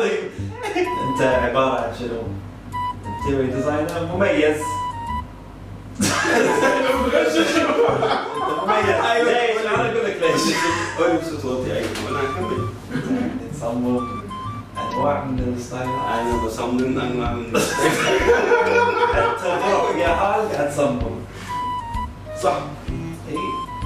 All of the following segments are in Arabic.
العظيم. انت عباره عن شنو؟ انتيريور ديزاينر مميز. مغشش. انت مميز. ليش؟ انا اقول لك ليش. قولي بصوت واطي ايوه وانا هكمل. تصمم انواع من الستايل. انا بصمم انواع من انت تروح يا حال قاعد تصمم. صح. اي.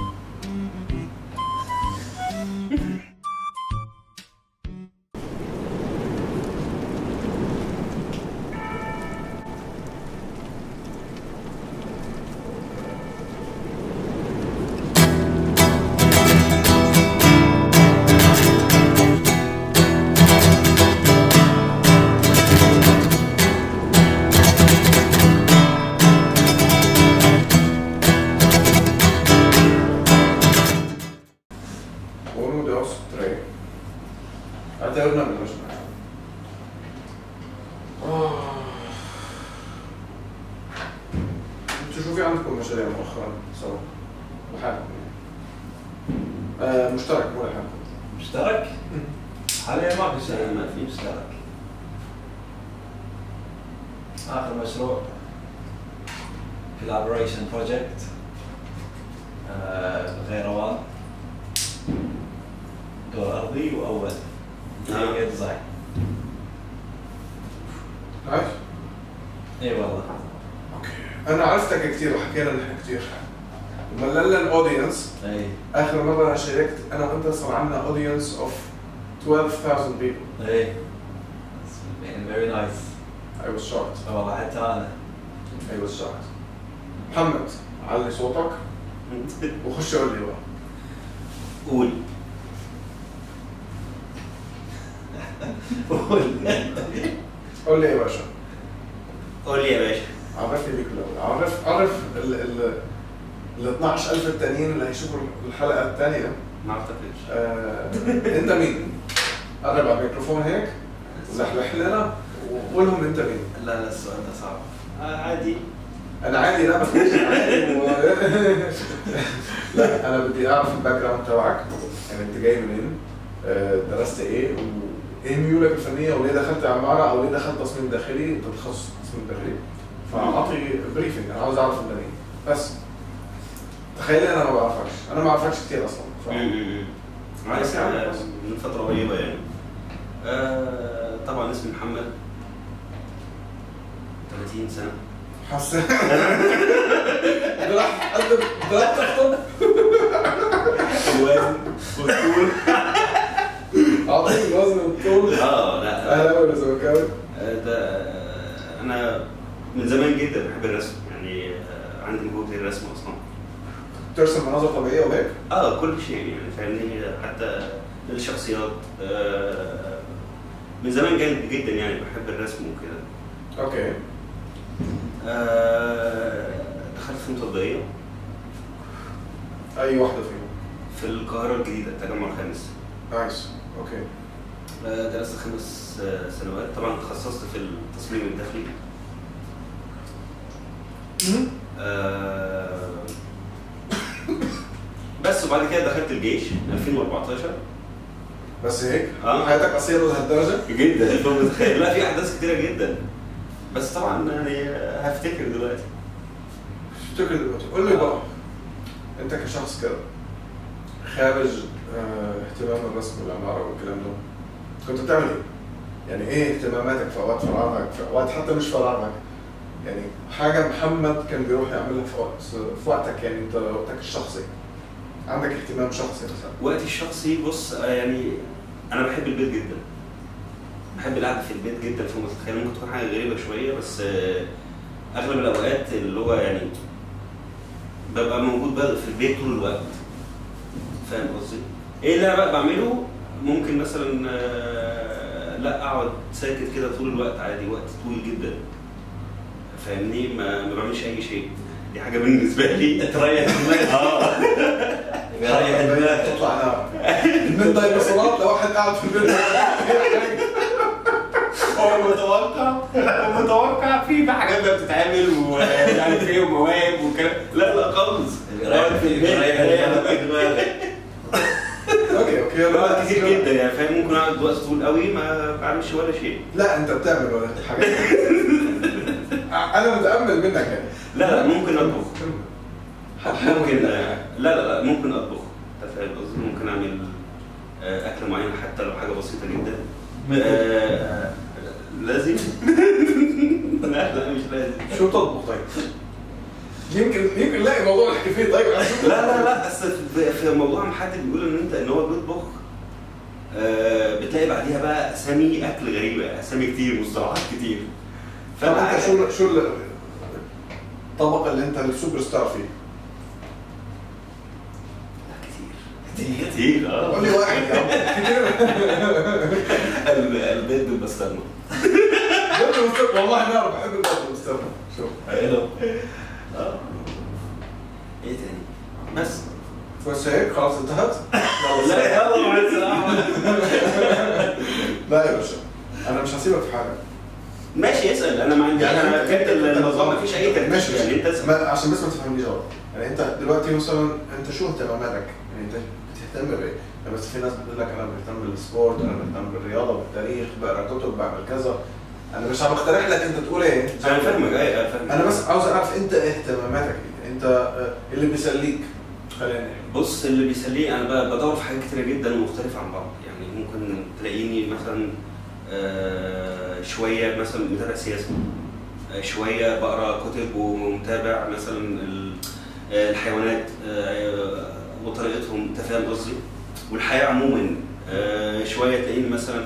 اعتبرنا بلشنا. انتوا شو في عندكم مشاريع مؤخرا سوا؟ لحالكم مشترك مو لحالكم. مشترك؟ حاليا ما في شيء ما في مشترك. اخر مشروع collaboration project الغيروان دور ارضي واول ديزاين. عارف؟ اي والله. اوكي انا عرفتك كثير وحكينا نحن كثير. مللنا الاودينس. اي اخر مره شاركت انا وانت صار عندنا اودينس اوف 12,000 people. اي very nice. I was shocked. والله حتى انا. I was shocked. محمد علي صوتك وخش قول لي بقى. قول. قول لي يا باشا. قول لي يا باشا. عرفني بيك الاول. عرف ال 12,000 التانيين اللي هيشوفوا الحلقه الثانيه. ما اعتقدش. انت مين؟ قرب على الميكروفون هيك ولحلح لنا وقول لهم انت مين. لا السؤال ده صعب. عادي. انا عادي. لا ما تقولش عادي لا انا بدي اعرف الباك جراوند تبعك. يعني انت جاي منين؟ درست ايه؟ وايه ميولك الفنيه؟ وليه دخلت عماره او ليه دخلت تصميم داخلي؟ انت تخصص تصميم داخلي. فاعطي بريفنج. انا عاوز اعرف انت مين بس. تخيل انا ما بعرفكش. انا ما بعرفكش كثير اصلا. عايز من فترة قريبة يعني. طبعا اسمي محمد 30 سنة. حسيت راح اقدم ضربت تخطب الوزن والطول. اعطيني الوزن والطول. لا اهلا ولا زملكاوي؟ ده انا من زمان جدا بحب الرسم يعني. عندي موهبة الرسم اصلا. ترسم مناظر طبيعية وهيك؟ كل شيء يعني فاهمني. حتى الشخصيات من زمان جدا يعني بحب الرسم وكده. اوكي. دخلت فنون تطبيقية. اي واحدة فيهم؟ في القاهرة الجديدة التجمع الخامس. نايس. اوكي. درست 5 سنوات. طبعا تخصصت في التصميم الداخلي. بس وبعد كده دخلت الجيش 2014. بس هيك؟ آه. حياتك قصيرة لهالدرجة؟ جدا. انت متخيل؟ لا في احداث كتيرة جدا. بس طبعا يعني هفتكر دلوقتي. افتكر دلوقتي. قول لي بقى انت كشخص كده خارج اهتمام الرسم والعمارة والكلام ده، كنت بتعمل ايه؟ يعني ايه اهتماماتك في اوقات فراغك؟ في اوقات حتى مش فراغك. يعني حاجة محمد كان بيروح يعملها في وقتك، يعني انت وقتك الشخصي. عندك اهتمام شخصي مثلا؟ وقتي الشخصي بص يعني انا بحب البيت جدا. بحب القعده في البيت جدا فوق ما تتخيل. ممكن تكون حاجه غريبه شويه بس اغلب الاوقات اللي هو يعني ببقى موجود بقى في البيت طول الوقت. فاهم قصدي؟ ايه اللي انا بقى بعمله؟ ممكن مثلا لا اقعد ساكت كده طول الوقت عادي، وقت طويل جدا. فاهمني؟ ما بعملش اي شيء. دي حاجه بالنسبه لي تريح دماغك. تريح دماغك تطلع نار. من طيب الصلاة لواحد قاعد في البيت. هو متوقع في حاجات بقى بتتعمل ويعني في مواهب وكده. لا خالص. رايح في البيت. اوكي يلا كتير جدا يعني فاهم. ممكن اقعد وقت طويل قوي ما بعملش ولا شيء. لا انت بتعمل ولا حاجه. انا متامل منك يعني. لا ممكن اطبخ. ممكن لا ممكن اطبخ. انت فاهم قصدي؟ ممكن اعمل اكل معين حتى لو حاجه بسيطه جدا. لازم. لا مش لازم. شو تطبخ طيب؟ يمكن نلاقي موضوع نحكي فيه. طيب لا بس في موضوع حد بيقول ان هو بيطبخ بتلاقي بعديها بقى اسامي اكل غريبه، اسامي كتير، مصطلحات كتير. فانت شو الطبق اللي انت السوبر ستار فيه؟ كتير قول لي واحد يا عم. كتير. البيض بالبسطرمه. والله انا بحب البيض بالبسطرمه. شوف حلو. ايه تاني؟ بس هيك خلاص انتهت؟ لا يلا مع السلامه. لا يا باشا انا مش هسيبك في حاجه. ماشي اسال. انا ما عندي يعني انا بجد النظام ما فيش اي ترتيب يعني. انت اسال عشان بس ما تفهمنيش غلط. يعني انت دلوقتي مثلا انت شو اهتماماتك؟ يعني انت بتهتم بايه؟ يعني بس في ناس بتقول لك انا بهتم بالسبورت، انا بهتم بالرياضه بالتاريخ، بقرا كتب، بعمل كذا. انا مش عم بقترح لك انت تقول ايه. انا فاهمك. انا فاهمك. انا بس عاوز اعرف انت اهتماماتك ايه؟ انت اللي بيسليك. خلينا بص اللي بيسليني انا بدور في حاجات كتيره جدا ومختلفه عن بعض. يعني ممكن تلاقيني مثلا شويه مثلا متابع سياسه، شويه بقرا كتب ومتابع مثلا الحيوانات وطريقتهم، انت فاهم قصدي، والحياه عموما. شويه تلاقيني مثلا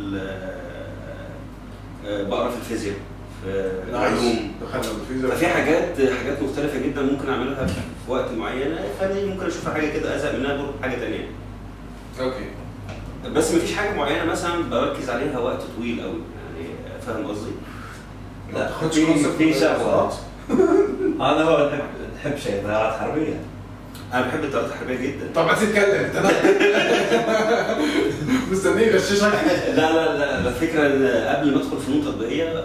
بقرا في الفيزياء، في العلوم. ففي حاجات مختلفه جدا ممكن اعملها في وقت معين. فانا ممكن اشوف حاجه كده ازهق منها بروح حاجه ثانيه. اوكي. بس مفيش حاجه معينه مثلا بركز عليها وقت طويل قوي يعني. فاهم قصدي؟ لا في شغلات. انا هو تحب شيء طيارات حربيه. انا بحب الطيارات الحربيه جدا. طب ما تتكلم انت. مستنيه يغششك. لا الفكره ان قبل ما ادخل فنون تطبيقيه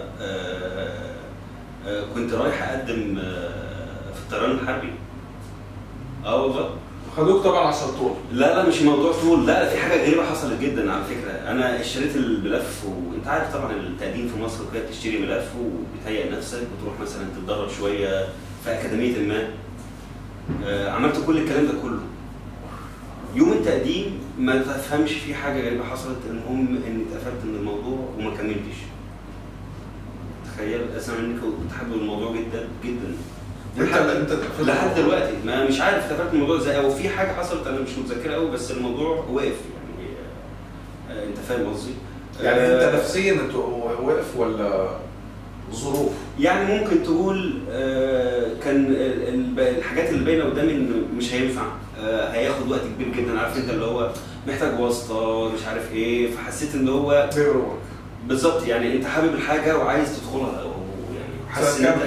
كنت رايح اقدم في الطيران الحربي. والله خدوك طبعا عشان طول. لا مش موضوع طول. لا في حاجه غريبه حصلت جدا على فكره. انا اشتريت الملف، وانت عارف طبعا التقديم في مصر وكده بتشتري ملف وبتهيئ نفسك وتروح مثلا تتدرب شويه في اكاديميه ما. عملت كل الكلام ده كله. يوم التقديم ما تفهمش في حاجه غريبه حصلت. المهم اني اتقفلت من الموضوع وما كملتش. تخيل اسمع انك كنت حابب الموضوع جدا جدا. انت لحد دلوقتي ما مش عارف اتقفلت من الموضوع ازاي، او في حاجه حصلت انا مش متذكرها قوي، بس الموضوع واقف يعني. انت فاهم قصدي؟ يعني انت نفسيا انت واقف ولا ظروف؟ يعني ممكن تقول كان الحاجات اللي باينه قدامي ان مش هينفع، هياخد وقت كبير جدا. عارف انت اللي هو محتاج واسطه مش عارف ايه. فحسيت ان هو بالظبط يعني انت حابب الحاجه وعايز تدخلها، يعني حاسس ان انت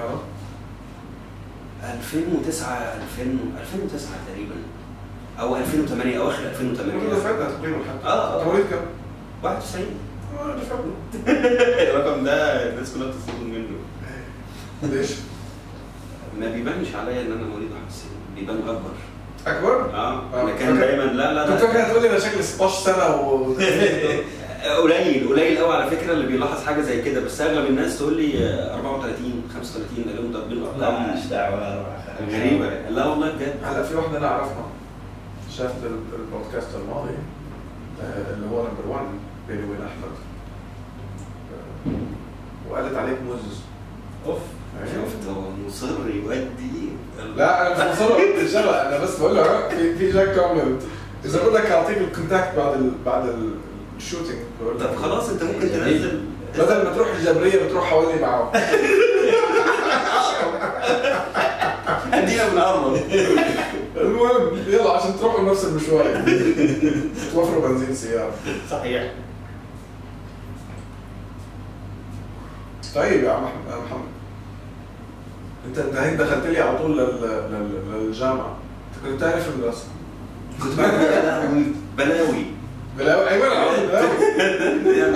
2009 تقريبا او 2008 اواخر 2008. دفعتنا تقريبا حتى. انت مواليد كام؟ 91. دفعنا. الرقم ده الناس كلها بتصدم منه. ليش؟ ما بيبانش عليا ان انا مواليد 91، بيبان اكبر؟ انا كان دايما لا كنت فاكر هتقول لي انا شكلي 16 سنه قليل قوي على فكره اللي بيلاحظ حاجه زي كده. بس اغلب الناس تقول لي 34 35 اليوم ضاربين ارقام مش دعوه غريبه. لا والله بجد. هلا في واحده انا اعرفها شافت البودكاست الماضي اللي هو نمبر 1 بيني وبين احمد، وقالت عليك مزز. اوف شفت هو مصر يودي. لا انا مش مصر اودي الشغله، انا بس بقول له في جاك كومنت اذا بقول لك اعطيك الكونتاكت بعد الشوتينج. طب خلاص انت ممكن تنزل بدل ما تروح الجبريه بتروح حوالي معه. ادينا بنقرب. المهم يلا عشان تروحوا نفس المشوار توفروا بنزين سياره. صحيح. طيب يا عم محمد، انت هيك دخلت لي على طول للجامعه. انت كنت تعرف المدرسه؟ كنت بعمل بلاوي. ايوه انا عارف بلاوي.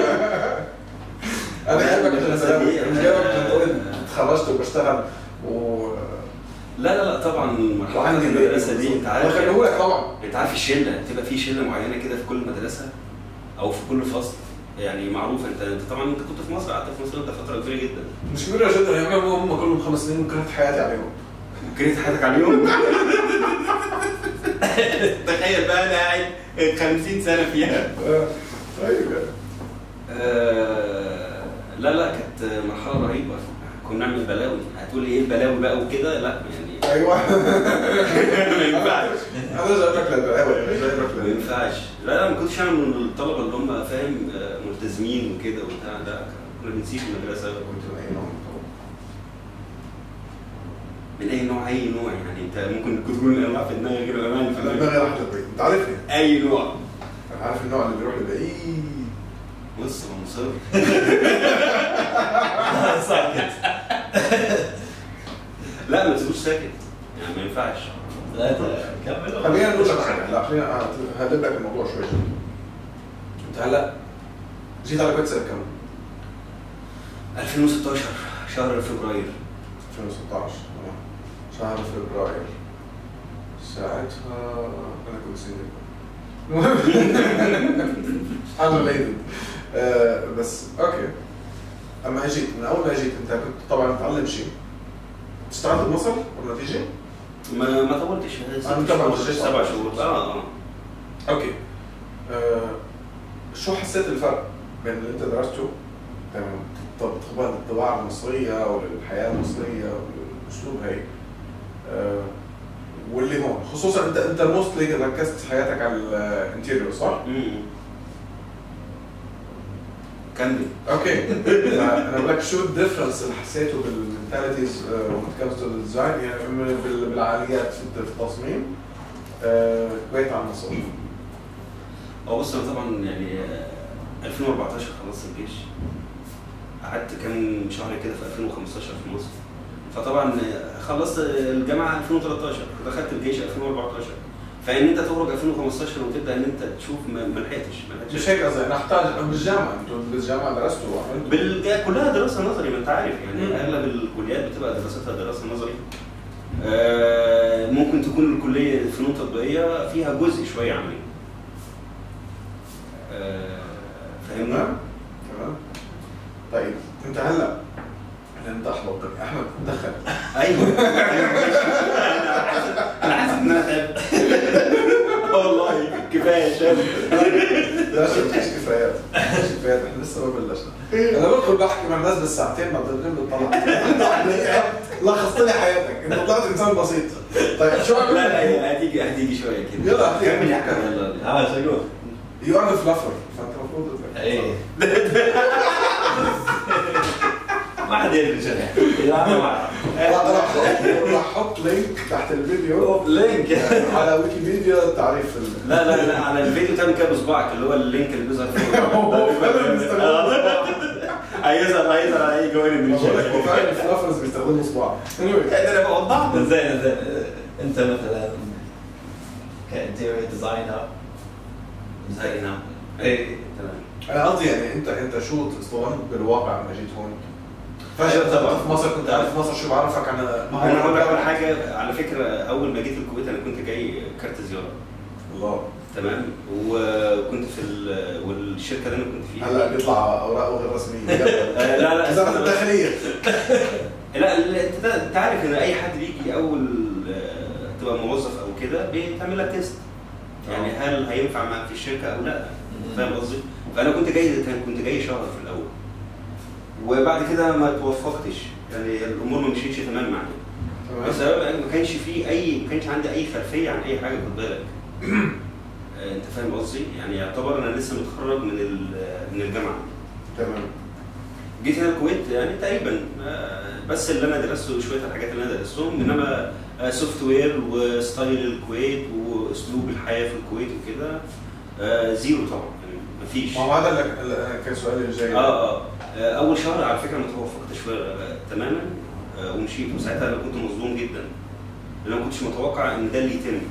انا جايبك عشان تقول اتخرجت وبشتغل لا لا طبعا مرحله المدرسه دي انت عارف بخليهولك طبعا. انت عارف الشله بتبقى في شله معينه كده في كل مدرسه او في كل فصل يعني معروف. انت طبعا انت كنت في مصر، قعدت في مصر انت فتره كبيره جدا. مش كبيره جدا يعني، هم كلهم 5 سنين وكرهت حياتي عليهم. كرهت حياتك عليهم؟ تخيل بقى انا قاعد 50 سنه فيها. طيب لا كانت مرحله رهيبه، كنا نعمل بلاوي. هتقول لي ايه البلاوي بقى وكده؟ لا يعني ايوه ما ينفعش. انا جايب لك البلاوي، ما ينفعش. لا ما كنتش انا من الطلبه اللي هم فاهم ملتزمين وكده وبتاع. لا كنا بنسيب المدرسه. كنت من اي نوع؟ من اي نوع؟ اي نوع يعني انت ممكن تكون الانواع في دماغي غير الانواع اللي في انا دماغي. دماغي راحت للبعيد، انت عارفني. اي نوع؟ انا عارف النوع اللي بيروح لبعيد. بص هو مصر. ساكت. لا ما تسيبوش ساكت يعني، ما ينفعش. لا كمل. خلينا نقول لك حاجه، لا خلينا هقلب لك الموضوع شويه. انت هلا جيت على كويت سنه كام؟ 2016 شهر فبراير. 2016 شهر فبراير. ساعتها انا كنت سنين. حاجه ليدن. بس اوكي. اما اجيت من اول ما اجيت انت كنت طبعا متعلم شيء. اشتغلت بمصر قبل ما تيجي؟ ما طولتش. انت ما 7 شهور. اوكي. شو حسيت الفرق بين اللي انت درسته تمام الطباعه المصريه والحياه المصريه والاسلوب هي واللي هون، خصوصا انت موستلي ركزت حياتك على الانتيريور صح؟ كمل. اوكي. انا بقول لك شو الديفرنس اللي حسيته بالمنتاليتيز وقت كمت الديزاين يعني بالعاليات في التصميم كويت عن مصر. بص انا طبعا يعني 2014 خلصت الجيش، قعدت كام شهر كده في 2015 في مصر، فطبعا خلصت الجامعه 2013 ودخلت الجيش 2014. فان انت تخرج 2015 وتبدا ان انت تشوف ما لحقتش. مش هيك قصدي، انا احتاج بالجامعه، انتوا بالجامعه درستوا وعملتوا كلها دراسه نظري، ما انت عارف يعني اغلب الكليات بتبقى دراستها دراسه نظري. ممكن تكون الكليه فنون تطبيقيه فيها جزء شويه عملي. فاهمني؟ تمام. طيب انت هلا انت احبطتني احمد دخل. ايوه انا حاسس ان انا تعبت والله. كفايه شاب. لا مفيش كفايات، مفيش كفايات، احنا لسه ما بلشنا. انا بدخل بحكي مع الناس بالساعتين بعد الغيب بتطلع. لخصت لي حياتك، انت طلعت انسان بسيط. طيب شو عملت؟ لا هتيجي شويه كده. يلا كمل يلا. شو يو ار ذا فلافر، فانت المفروض ايه ما حد يدري شنو. راح احط لينك تحت الفيديو، لينك على ويكيبيديا تعريف لا على الفيديو تعمل كده بصباعك اللي هو اللينك اللي بيظهر فيه. هيظهر على اي جوانب من الشاشة. هو فعلا الفلافرز بيستخدموا صباع. انا بوضح. زين انت مثلا كانتيريور ديزاينر زينا. ايه تمام. انا قصدي يعني انت شو اصطدمت بالواقع لما جيت هون؟ فجأة طبعا في مصر كنت عارف مصر، شو بعرفك عن انا هقول لك على حاجه على فكره. اول ما جيت الكويت انا كنت جاي كارت زياره. الله. تمام. وكنت في والشركه اللي انا كنت فيها هلا بيطلع اوراقه غير رسميه. لا وزاره الداخليه. لا انت عارف ان اي حد بيجي اول تبقى موظف او كده بيتعمل لك تيست يعني هل هينفع معاك في الشركه او لا. فاهم قصدي؟ فانا كنت جاي شهر في الاول، وبعد كده ما توفقتش يعني الامور ما مشيتش تمام معايا بسبب ما كانش عندي اي خلفيه عن اي حاجه. خد بالك انت فاهم قصدي؟ يعني يعتبر انا لسه متخرج من الجامعه. تمام. جيت هنا الكويت يعني تقريبا بس اللي انا درسته شويه الحاجات اللي انا درستهم، انما سوفت وير وستايل الكويت واسلوب الحياه في الكويت وكده زيرو طبعا يعني مفيش. ما هو هذا اللي كان سؤالي الجاي. اول شهر على فكره ما توفقتش تماما ومشيت، وساعتها انا كنت مصدوم جدا لان ما كنتش متوقع ان ده اللي يتم.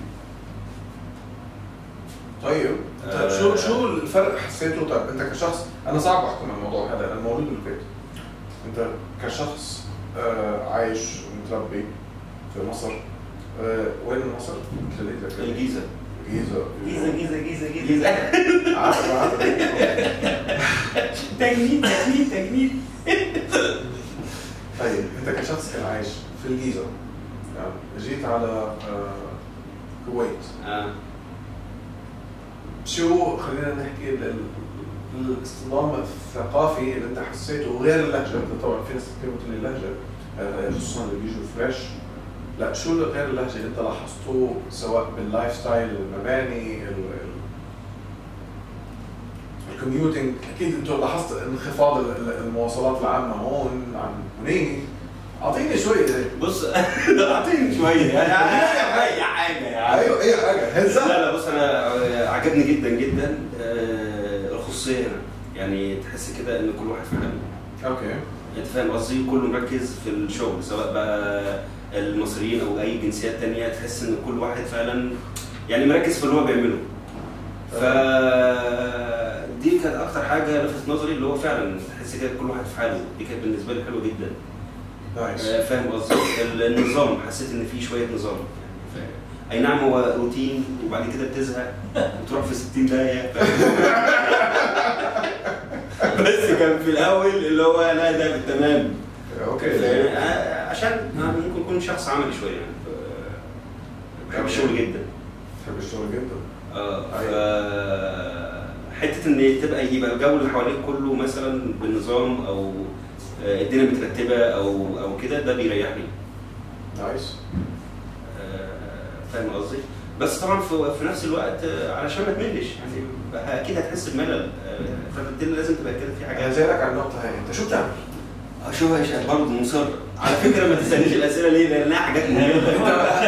طيب شو الفرق حسيته؟ طيب انت كشخص، انا صعب احكم الموضوع هذا، انا مولود بالكويت. انت كشخص عايش ومتربي في مصر، وين مصر؟ الجيزة. جيزة عارف تجنيد. طيب انت كشخص كان عايش في الجيزة، جيت على كويت، شو خلينا نحكي الاصطدام الثقافي اللي انت حسيته غير اللهجة؟ انت طبعا في ناس كتير بتقول لي اللهجة خصوصا اللي بيجوا فريش، لا شو غير اللهجة اللي انت لاحظتوه سواء باللايف ستايل، المباني، الكوميوتنج؟ اكيد انتم لاحظت انخفاض المواصلات العامة هون عن هناك، اعطيني شوي هيك. بص اعطيني شويه يعني اي حاجه يعني. ايوه اي حاجه هزه. لا بص انا عجبني جدا جدا الخصوصيه هنا، يعني تحس كده ان كل واحد في حاله. اوكي انت فاهم قصدي؟ كله مركز في الشغل، سواء بقى المصريين او اي جنسيات تانية، تحس ان كل واحد فعلا يعني مركز في اللي هو بيعمله. ف دي كانت اكتر حاجه لفتت نظري، اللي هو فعلا تحس كده كل واحد في حاله. دي كانت بالنسبه لي حلوه جدا. فاهم قصدي؟ النظام، حسيت ان في شويه نظام يعني. اي نعم هو روتين وبعد كده بتزهق وتروح في 60 دقيقه بس كان في الاول اللي هو لا ده بالتمام. اوكي عشان ممكن اكون شخص عملي شويه يعني، بحب الشغل جدا. بحب الشغل جدا. حته ان يبقى الجو اللي حواليك كله مثلا بالنظام، او الدنيا مترتبه او كده، ده بيريحني. نايس. فاهم قصدي؟ بس طبعا في نفس الوقت علشان ما تملش يعني، اكيد هتحس بملل، فبالتالي لازم تبقى كده في حاجات. انا جاي لك على النقطه هاي، انت شو بتعمل؟ شو هيش برضه مصر على فكره، ما تسالنيش الاسئله ليه؟ لانها حاجات مهمه.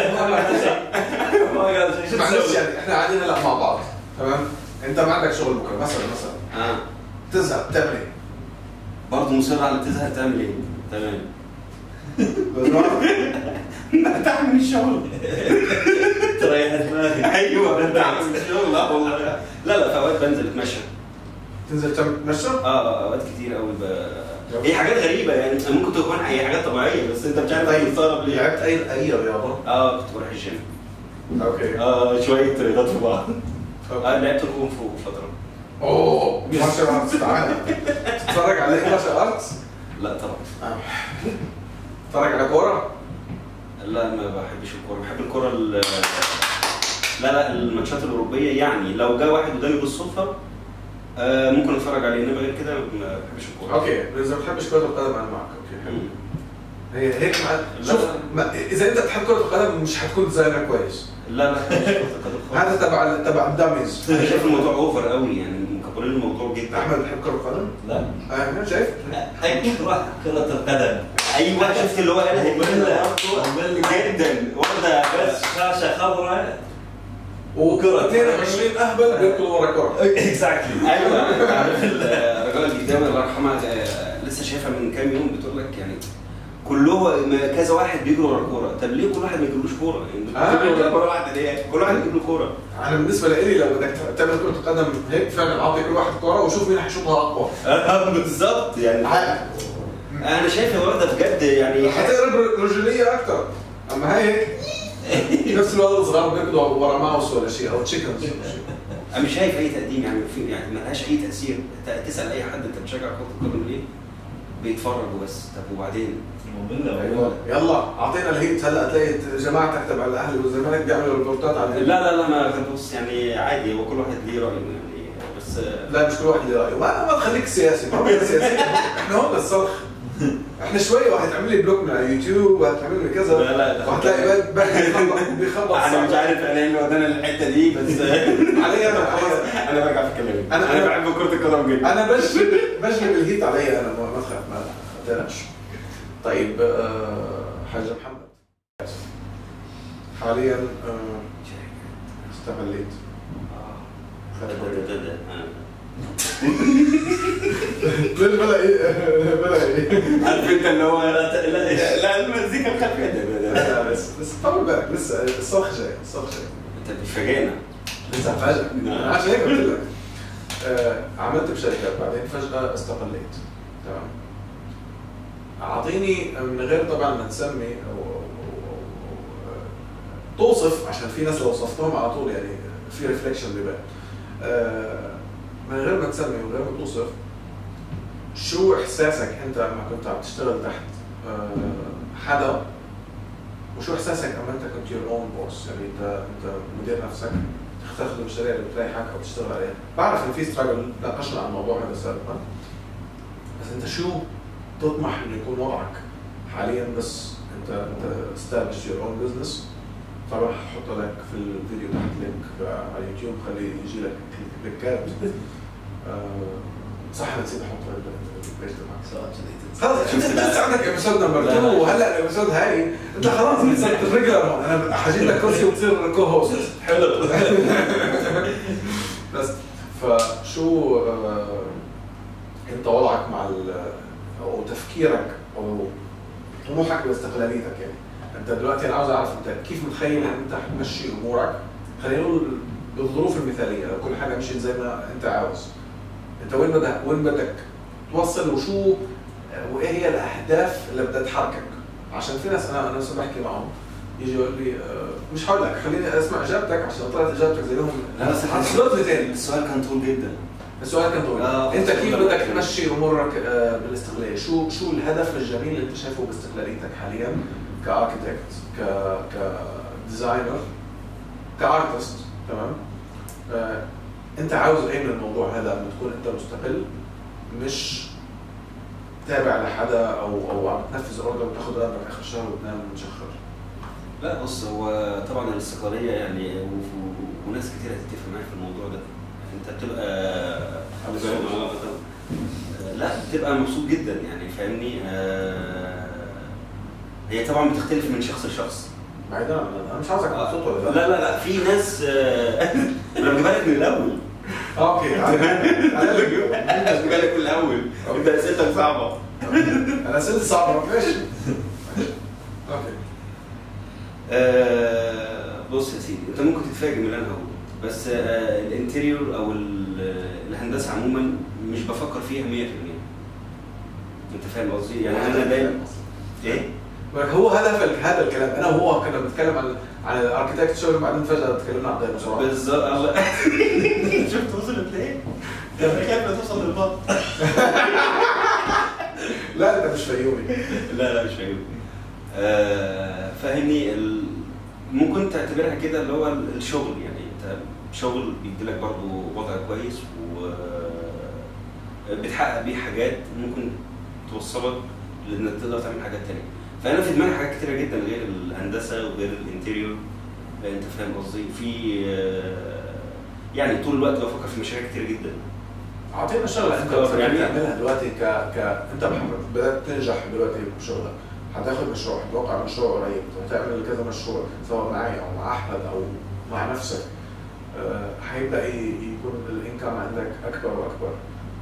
معلش يعني احنا قاعدين هلا مع بعض، تمام؟ انت ما عندك شغل بكره مثلا تزهق بتعمل ايه؟ برضه مصر على تزهق تعمل ايه؟ تمام. تعمل الشغل تريح دماغك. ايوه تعمل الشغل. لا والله لا في اوقات بنزل اتمشى. تنزل تتمشى؟ اوقات كتير قوي هي حاجات غريبه يعني، ممكن تكون هي حاجات طبيعيه بس انت مش عارف تستغرب ليه. لعبت اي رياضه؟ كنت بروح الجيم. اوكي. شويه رياضات في بعض. لعبت الكونغ فو فتره. اوه مارشال ارتس. تعالى تتفرج على ايه مارشال ارتس؟ لا طبعا. تتفرج على كوره؟ لا ما بحبش الكوره، بحب الكوره لا الماتشات الاوروبيه يعني، لو جه واحد قدامي بالصدفه ممكن اتفرج عليه، انما غير كده ما بحبش الكوره. اوكي اذا ما بتحبش كره القدم انا معك. اوكي حلو. هي هيك شوف اذا انت بتحب كره القدم مش حتكون ديزاينر كويس. لا هذا تبع الداميز. انا شايف الموضوع اوفر قوي يعني، مكبرين الموضوع جدا. احمد بتحب كره القدم؟ لا انا شايف اكره كره القدم. ايوه شفت اللي هو انا جدا واخده بس شاشه خضراء وكره 22 اهبل بيركضوا ورا كره. اكزاكتلي. ايوه عارف الرجاله القدامى الله يرحمها لسه شايفها من كام يوم، بتقول لك يعني كله كذا واحد بيجروا ورا الكوره. طب ليه كل واحد ما يجيبلوش كوره؟ يعني كل واحد ليه؟ كل واحد يجيب له كوره. انا بالنسبه لي لو بدك تعمل كره القدم هيك فعلا اعطي كل واحد كوره وشوف مين هيشوطها اقوى. بالظبط يعني. انا شايفها واخده بجد يعني، هتقرب رجوليه اكثر. اما هي هيك نفس الولد الصغار بيركضوا ورا ماوس ولا شيء او تشيكنز. انا مش شايف اي تقديم يعني ما لهاش اي تاثير. تسال اي حد انت بتشجع كره القدم ليه؟ بيتفرجوا بس. طب وبعدين؟ مملة. ايوه يلا اعطينا الهيت. هلا تلاقي جماعتك تبع الاهلي والزمالك بيعملوا ريبورتات على لا ما بص يعني عادي، هو كل واحد ليه رايه يعني، بس لا مش كل واحد ليه رايه. ما تخليك سياسي، ما بدنا سياسي. احنا هون للصرخ. احنا شويه وهتعمل لي بلوك من اليوتيوب وهتعمل لي كذا. لا وهتلاقي بيخبط. انا مش عارف انا ايه اللي ودانا الحته دي، بس علي انا برجع في كلامي. انا بحب كره القدم جدا. انا بجلب الهيت علي انا، ما تخاف ما تقلقش. طيب حاج محمد حاليا استغليت ليش بلا ايه عارف انت اللي هو لا المزيكا الخفيفه لا بس طول بالك لسه الصرخ جاي. انت بتفاجئنا لسه هفاجئك. انا عشان هيك قلت لك عملت بشركات بعدين فجاه استقليت. تمام. اعطيني من غير طبعا ما تسمي او توصف، عشان في ناس لو وصفتهم على طول يعني في ريفليكشن بيبان. من غير ما تسمي ومن غير ما توصف، شو احساسك انت لما كنت عم تشتغل تحت حدا، وشو احساسك لما انت كنت يور اون بوس، يعني انت مدير نفسك تاخذ المشاريع اللي بتريحك او تشتغل عليها. بعرف ان في ستراجل، ناقشنا عن الموضوع هذا سابقا، بس انت شو تطمح انه يكون وضعك حاليا؟ بس انت استابلش يور اون بزنس. طبعا حط لك في الفيديو تحت لينك على اليوتيوب، خلي يجي لك كليكات. صح نسيت احط البيج تبعك. خلص انت لسه عندك ابيسود نمبر 2 وهلا الابيسود هاي انت خلاص صرت الريجلر. انا حجيب لك كرسي وتصير كو هوست. حلو. بس فشو انت وضعك مع او تفكيرك او طموحك باستقلاليتك؟ يعني انت دلوقتي انا عاوز اعرف انت كيف متخيل ان انت حتمشي امورك، خلينا نقول بالظروف المثاليه لو كل حاجه مشيت زي ما انت عاوز. انت وين بدك توصل، وشو وايه هي الاهداف اللي بدها تحركك؟ عشان في ناس انا لسه بحكي معهم يجي يقول لي مش هقول لك، خليني اسمع اجابتك عشان طلعت اجابتك زيهم. لا بس حصلت لي تاني. السؤال كان طول جدا. السؤال كان طويل. انت كيف بدك تمشي امورك بالاستقلاليه؟ شو الهدف الجميل اللي انت شايفه باستقلاليتك حاليا كاركتكت، كديزاينر، كارتست، تمام؟ انت عاوز ايه من الموضوع هذا لما تكون انت مستقل، مش تابع لحدا او عم تنفذ اوردر وتاخذ راتبك اخر الشهر وتنام متشخر؟ لا بص، هو طبعا الاستقلاليه يعني وناس كتير هتتفق معايا في الموضوع ده. انت بتبقى لا بتبقى مبسوط جدا يعني، فاهمني؟ هي طبعا بتختلف من شخص لشخص. بعيدا انا مش عاوزك مبسوط ولا لا في ناس انا بجيبها لك من الاول. اوكي انا بجيبها لك من الاول. انت اسئلتك صعبه. انا اسئلتي صعبه ماشي. اوكي. بص يا سيدي، انت ممكن تتفاجئ من اللي انا هقوله، بس الانتيريور او الهندسه عموما مش بفكر فيها 100%. انت فاهم قصدي؟ يعني انا دايما ايه؟ هو هدفك هذا الكلام. انا وهو كنا بنتكلم عن الاركتكتشر، بعدين فجاه تكلمنا عن الديناصورات. بالظبط. الله شفت وصلت لايه؟ كيف توصل للبط؟ لا انت مش فيومي. لا مش فيومي. فاهمني؟ ممكن تعتبرها كده اللي هو الشغل، يعني انت شغل بيديلك برضه وضع كويس وبتحقق بيه حاجات ممكن توصلك لانك تقدر تعمل حاجات تانية. فانا في دماغي حاجات كتيره جدا غير الهندسه وغير الانتيريور. انت فاهم قصدي؟ في يعني طول الوقت بفكر في مشاريع كتير جدا. اعطينا شغله انت بتعملها دلوقتي انت محمد بدات تنجح دلوقتي بشغلك، هتاخد مشروع، هتوقع مشروع قريب، هتعمل كذا مشروع سواء معي او مع احمد او مع نفسك. هيبدا يكون الانكم عندك اكبر واكبر.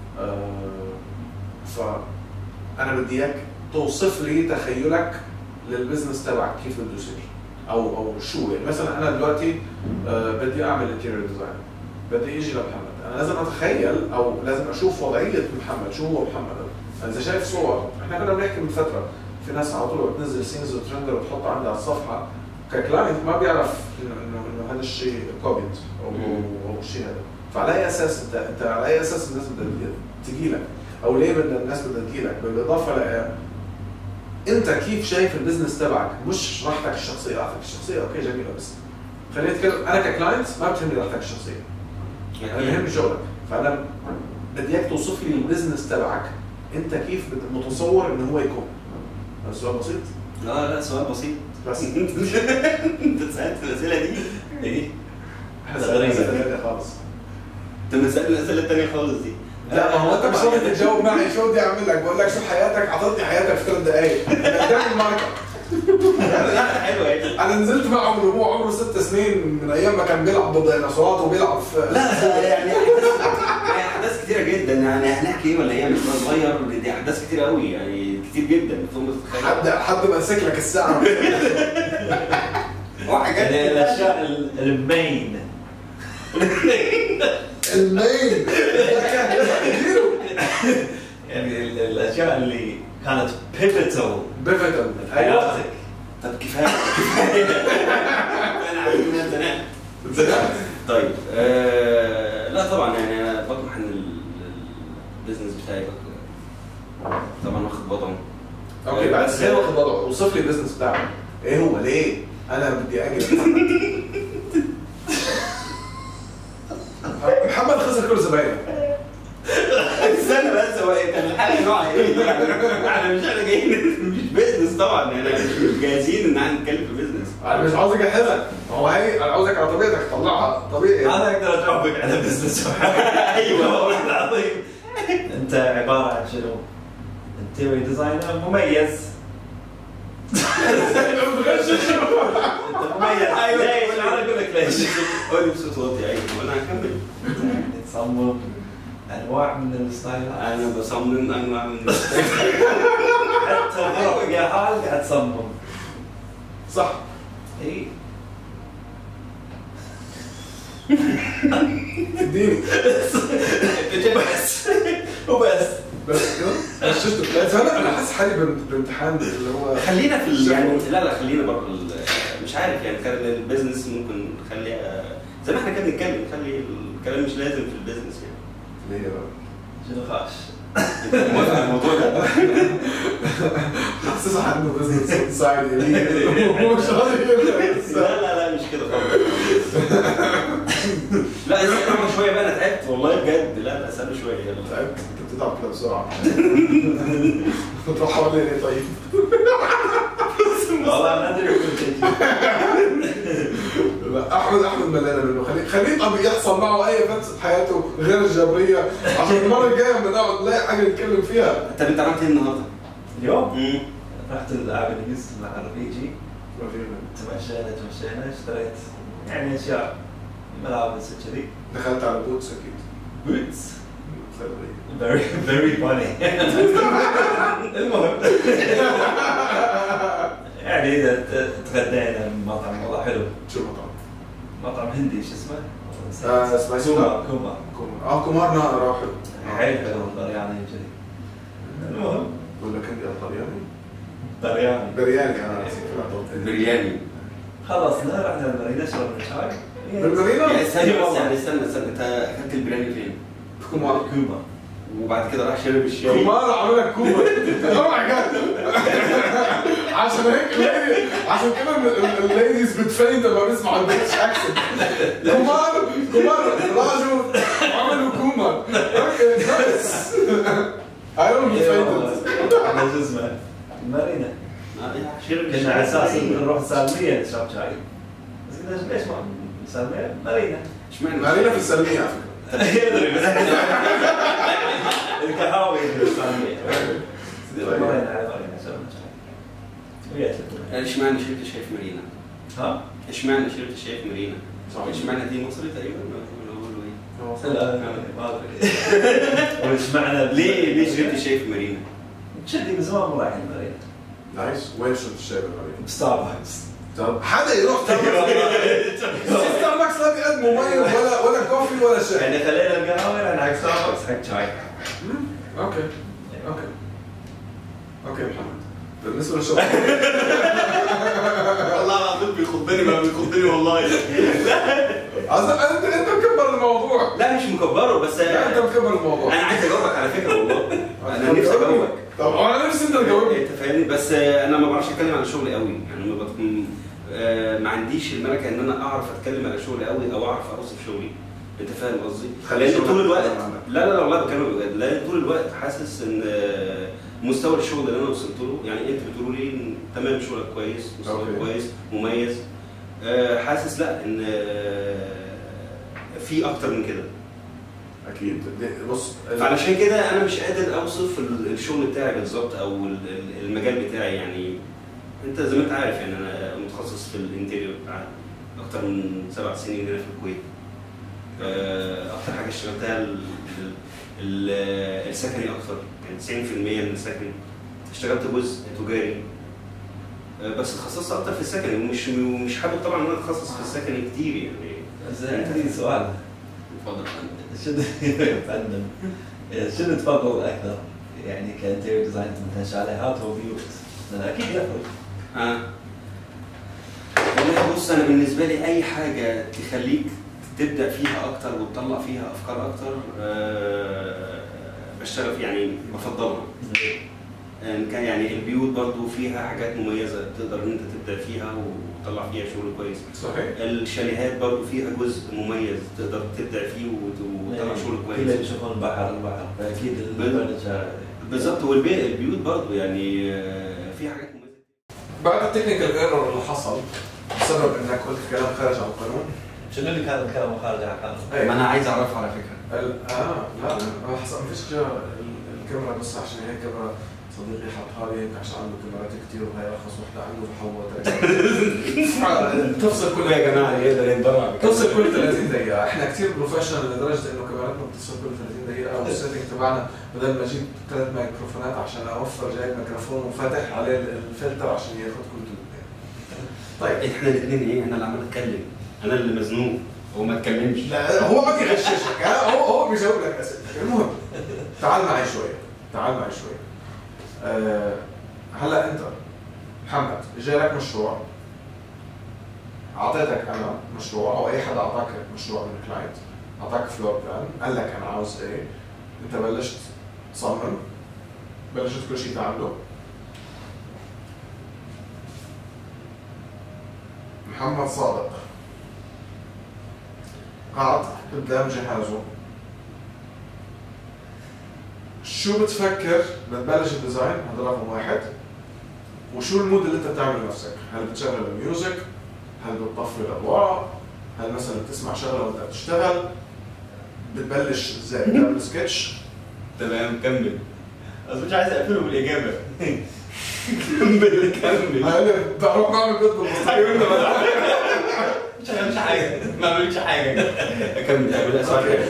فانا بدي اياك توصف لي تخيلك للبزنس تبعك كيف بده يصير او شو. يعني مثلا انا دلوقتي بدي اعمل انتيريور ديزاين، بدي اجي لمحمد، انا لازم اتخيل او لازم اشوف وضعيه محمد. شو هو محمد؟ اذا شايف صور، احنا كنا بنحكي من فتره، في ناس على طول بتنزل سينز وترندر وتحطها عندها على الصفحه، ككلاينت ما بيعرف انه هذا الشيء كوبيت او الشيء هذا. فعلى اي اساس انت على اي اساس الناس بدها تجي لك، او ليه بدها الناس بدها تجي لك؟ بالاضافه انت كيف شايف البزنس تبعك؟ مش راحتك الشخصيه. راحتك الشخصيه اوكي جميله، بس خليني اتكلم انا ككلاينت، ما بتهمني راحتك الشخصيه، انا بيهمني شغلك. فانا بدي اياك توصف لي البزنس تبعك انت كيف متصور انه هو يكون. هذا سؤال بسيط؟ لا سؤال بسيط بس انت سالت الاسئله دي ايه؟ غريبه خالص. انت بتسال الاسئله الثانيه خالص دي. لا ما هو انت مش راضي تجاوب معي. شو بدي اعمل لك؟ بقول لك شو حياتك، اعطيتني حياتك في 3 دقائق. تعمل ماركه. لا حلوه. انا نزلت معه من ابوه عمره 6 سنين، من ايام ما كان بيلعب بالديناصورات وبيلعب في يعني احداث كتيره جدا. يعني هنحكي ايه ولا ايه؟ مش صغير، دي احداث كتيره قوي يعني، كتير جدا. حد ماسك لك الساعه. يعني الاشياء المين يعني الاشياء اللي كانت بيفيتال حياتك. طب كفايه طيب لا طبعا يعني انا بطمح ان البيزنس بتاعي طبعا واخد وضعه. اوكي بعد ازاي واخد وضعه؟ اوصف لي البيزنس بتاعك ايه هو؟ ليه؟ انا بدي اجي محمد خسر كل زباينه. استنى بس هو كان الحلقه نوعها ايه؟ احنا مش جايين مش بيزنس طبعا يعني مش جاهزين ان احنا نتكلم في بيزنس. انا مش عاوز اجهزك، هو هي انا عاوزك على طبيعتك تطلعها طبيعي. انا اقدر اجاوبك على بزنس. ايوه والله العظيم. انت عباره عن شنو؟ انتيريور ديزاينر مميز. انت مميز. ايوه ليش؟ انا اقول لك ليش. قول لي بصوت واطي ايوه وانا هكمل. تصمم انواع من الستايلات. انا بصمم انواع من حتى غرفك يا حال قاعد تصمم. صح. اي اديني بس وبس بس كده غششت. انا حاسس حالي بامتحان اللي هو خلينا في يعني لا خلينا بره مش عارف يعني خلي البيزنس ممكن نخليها زي ما احنا كده بنتكلم نخلي الكلام مش لازم في البيزنس يعني. ليه بقى؟ شنو خاش؟ موافق على الموضوع ده؟ حاسس عنده بزنس سايد يمين مش لا مش كده خالص. لا استنى شويه بقى انا تعبت والله بجد. لا استنى شويه يلا. تعبت؟ انت بتتعب كده بسرعه. تروح حوالي ليه طيب؟ والله ما ادري كنت لا احمد ملانه منه. خليه طب يحصل معه اي فتره حياته غير الجبريه عشان المره الجايه لما نقعد نلاقي حاجه نتكلم فيها. انت عملت ايه النهارده؟ اليوم؟ رحت الافنيوز مع رفيجي. ما فينا. تمشينا اشتريت يعني اشياء ملابس وكذي. دخلت على بوتس اكيد. بوتس؟ very funny. المهم يعني اذا تغدينا بمطعم والله حلو. شو المطعم؟ مطعم هندي شو اسمه؟ اسمه كومار. كومار راحوا. حلو طرياني وكذي. المهم ولا كندي طرياني؟ برياني برياني. خلصنا رحنا المارينا شربنا شاي. بالمارينا؟ استنى انت اكلت البرياني فين؟ في كومار. وبعد كده راح شرب الشاي. كومار عمل لك كومار. اوه ماي جاد. عشان هيك عشان كده الليديز بتفيد لما بيسمعوا البريتش اكسنت. كومار راجوا عملوا كومار. اوكي نايس. ايوه بتفيد. على شو اسمه؟ المارينا. كنا على اساس نروح سالميه نشرب شاي. بس قلنا ليش ما سالميه؟ مارينا. مارينا في السلميه على فكره. القهاوي السالميه. مارينا على مارينا شربنا شاي. اشمعنى شربت الشاي في مارينا؟ ها؟ اشمعنى شربت الشاي في مارينا؟ اشمعنى دي مصري تقريبا لا ما ادري. وش معنى ليه شربت الشاي في مارينا؟ شدي من زمان مو رايحين مارينا. نايس. وين شربت الشاي بالمارينا؟ بستاربكس. طب حدا يروح ستاربكس لا بيقدموا مي ولا كوفي ولا شيء. يعني خلينا القهوه يعني حق ستاربكس حق شاي. اوكي محمد بالنسبه للشغل. والله العظيم بيخضني ما بيخضني والله. انت مكبر الموضوع. لا مش مكبره بس لا انت مكبر الموضوع. انا عايز اجاوبك على فكره والله. انا نفسي اجاوبك. طب انا نفسي انت تجاوبني. انت فاهمني بس انا ما بعرفش اتكلم عن الشغل قوي يعني ما عنديش الملكه ان انا اعرف اتكلم على شغلي قوي او اعرف اوصف شغلي. انت فاهم قصدي؟ لان طول الوقت لا والله بكلمك بجد. لان طول الوقت حاسس ان مستوى الشغل اللي انا وصلت له يعني انت بتقولوا لي تمام شغلك كويس مستواك كويس مميز. حاسس لا ان في اكتر من كده. اكيد. بص فعلشان كده انا مش قادر اوصف الشغل بتاعي بالظبط او المجال بتاعي يعني. انت زي ما انت عارف يعني انا متخصص في الانتيريور بتاع اكتر من 7 سنين هنا في الكويت. اكتر حاجه اشتغلتها السكني اكتر يعني 90% من السكن. اشتغلت جزء تجاري بس اتخصصت اكتر في السكني ومش حابب طبعا ان انا اتخصص في السكني كتير يعني. عندي سؤال. اتفضل. شنو تفضل اكثر يعني كانتيريور ديزاين مثلا شاليهات او بيوت؟ لان اكيد يفرق. والله والله بص انا بالنسبه لي اي حاجه تخليك تبدا فيها اكتر وتطلع فيها افكار اكتر بشتغل فيها يعني بفضلها. كان يعني البيوت برضو فيها حاجات مميزه تقدر ان انت تبدا فيها وتطلع فيها شغل كويس. صحيح. الشاليهات برضو فيها جزء مميز تقدر تبدا فيه وتطلع شغل كويس. كلهم يشوفون البحر فاكيد بالظبط. والبيوت برضو يعني فيها حاجات مميزه. بعد التكنيكال ايرور اللي حصل بسبب انك قلت كلام خارج عن القانون، شنو اللي كان الكلام خارج عن القانون؟ ما انا عايز اعرفه على فكره. لا انا حسب ما فيش الكاميرا بس عشان هيك كاميرا صديقي حطها لي عشان عنده كاميرات كثير وهي ارخص وحده عنده فحوط تفصل كل يا جماعه يقدر يتبرع تفصل كل 30 دقيقه. احنا كثير بروفيشنال لدرجه انه كاميراتنا بتفصل كل 30 دقيقه والسيتنج تبعنا بدل ما اجيب 3 ميكروفونات عشان اوفر جايب ميكروفون وفاتح عليه الفلتر عشان ياخذ كل دقيقه. طيب احنا الاثنين ايه؟ انا اللي عمال اتكلم، انا اللي مزنوق، هو ما اتكلمش. لا هو ما بيغششك، هو بيجاوب لك اسئلتك. المهم تعال معي شوي. هلا انت محمد جاي لك مشروع، اعطيتك انا مشروع او اي حدا اعطاك مشروع من الكلاينت، اعطاك فلور بلان، قال لك انا عاوز ايه، انت بلشت تصمم، بلشت كل شيء تعمله. محمد صادق قعد قدام جهازه، شو بتفكر بتبلش الديزاين؟ هذا رقم واحد. وشو المود اللي انت بتعمله نفسك؟ هل بتشغل الميوزك؟ هل بتطفي الاضواء؟ هل مثلا بتسمع شغله وانت بتشتغل؟ بتبلش ازاي؟ بتعمل سكتش؟ تمام كمل. بس مش عايز اقفله بالاجابه. كمل. انا بروح بعمل بيض بالمصطلح. مش هعملش حاجه، ما عملتش حاجه. كمل اسئله.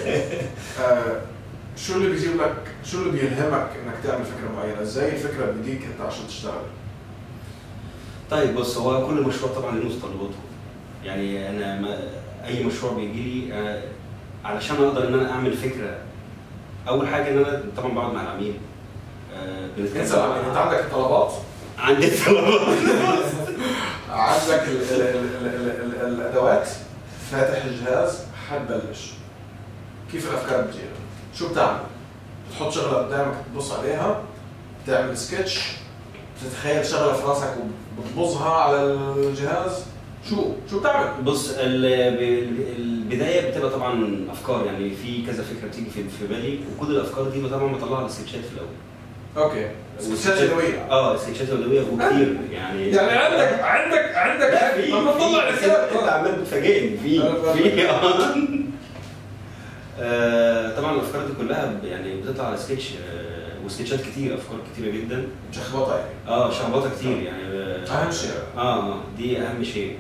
شو اللي بيجيب لك، شو اللي بيلهمك انك تعمل فكره معينه؟ ازاي الفكره بديك انت عشان تشتغل؟ طيب بص، هو كل مشروع طبعا له متطلباته. يعني انا اي مشروع بيجي لي علشان اقدر ان انا اعمل فكره، اول حاجه ان انا طبعا بقعد مع العميل انت عندك طلبات؟ عندي طلبات. عندك الادوات، فاتح الجهاز، حتبلش. كيف الافكار بتجيلك؟ شو بتعمل؟ بتحط شغله قدامك تبص عليها، بتعمل سكتش، بتتخيل شغله في راسك وبتبصها على الجهاز، شو بتعمل؟ بص البدايه بتبقى طبعا افكار، يعني في كذا فكره بتيجي في بالي، وكل الافكار دي طبعا بطلعها على سكتشات في الاول. اوكي. سكتشات يدويه. سكتشات يدويه وكتير يعني عندك ما بطلع انت عمال بتفاجئني في طبعا الافكار دي كلها يعني بتطلع على سكتش، وسكتشات كتير، افكار كتيره جدا شخبطه يعني. شخبطه كتير يعني اهم شيء. دي اهم شيء.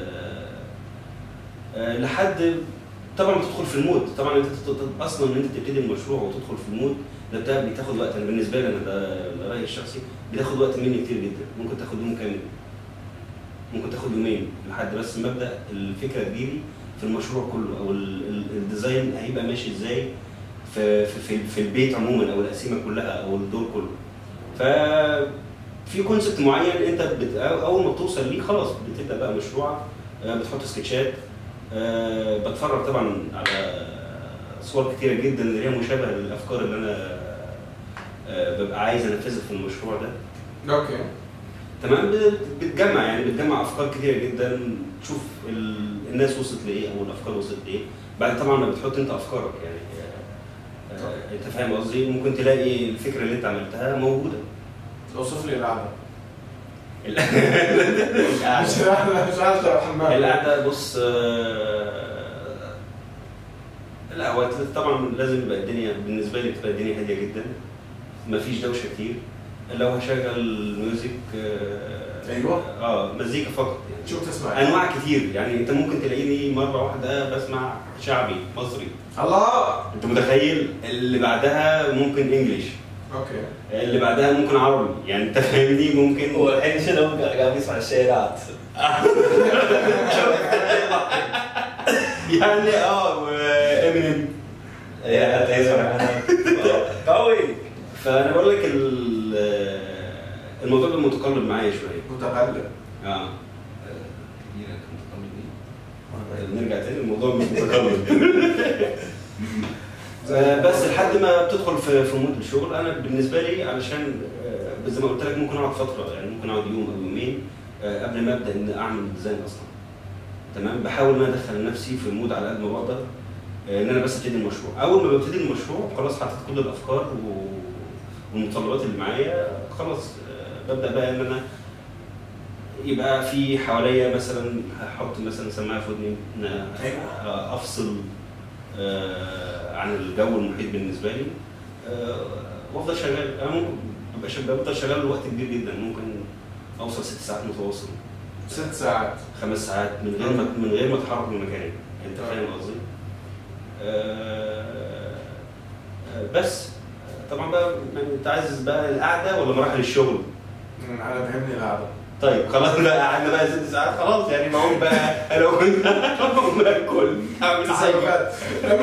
لحد طبعا بتدخل في المود. طبعا انت اصلا ان انت تبتدي المشروع وتدخل في المود ده بتاخد وقت. انا بالنسبه لي انا ده رايي الشخصي، بتاخد وقت مني كتير جدا. ممكن تاخد يوم كامل، ممكن تاخد يومين لحد بس مبدا الفكره تجيلي في المشروع كله، او الديزاين هيبقى ماشي ازاي في البيت عموما، او القسيمه كلها، او الدور كله. ففي كونسبت معين انت اول ما بتوصل ليه خلاص بتبدا بقى مشروعك. بتحط سكتشات. بتفرج طبعا على صور كتيره جدا اللي هي مشابهه للافكار اللي انا ببقى عايز انفذها في المشروع ده. اوكي تمام. بتجمع افكار كتيره جدا، تشوف الناس وصلت لايه او الافكار وصلت لايه. بعد طبعا ما بتحط انت افكارك يعني انت فاهم قصدي، ممكن تلاقي الفكره اللي انت عملتها موجوده. اوصف لي القعده. القعده بص لا هو طبعا لازم يبقى الدنيا بالنسبه لي تبقى الدنيا هاديه جدا، مفيش دوشه كتير. لو هشغل ميوزك ايوه مزيكا فقط يعني. شو بتسمع؟ انواع كتير يعني. انت ممكن تلاقيني مره واحده بسمع شعبي مصري. الله. انت متخيل؟ اللي بعدها ممكن انجليش. اوكي. اللي بعدها ممكن عربي، يعني انت فاهمني. ممكن هو الحين شنو قاعد يسمع الشيرات يعني وامينيم قوي. فانا بقول لك الموضوع ده متقلب معايا شويه. متقلب. كبيره كمتقلبين. نرجع تاني الموضوع مش متقلب. بس لحد ما بتدخل في مود الشغل. انا بالنسبه لي علشان زي ما قلت لك ممكن اقعد فتره، يعني ممكن اقعد يوم او يومين قبل ما ابدا ان اعمل ديزاين اصلا. تمام. بحاول ان انا ادخل نفسي في المود على قد ما بقدر، ان انا بس ابتدي المشروع. اول ما ببتدي المشروع خلاص حطيت كل الافكار والمتطلبات اللي معايا، خلاص ببدا بقى ان انا يبقى في حواليا مثلا هحط مثلا سماعه في ودني افصل عن الجو المحيط بالنسبه لي، وافضل شغال. انا ممكن بفضل شغال لوقت كبير جدا، ممكن اوصل 6 ساعات متواصل. 6 ساعات 5 ساعات من غير ما اتحرك من مكاني. انت فاهم قصدي؟ بس طبعا بقى انت عايز بقى القعده ولا مراحل الشغل؟ انا بيهمني القعده. طيب خلاص بقى قعدنا بقى 6 ساعات خلاص، يعني ما هو بقى انا كنت باكل اعمل حاجه.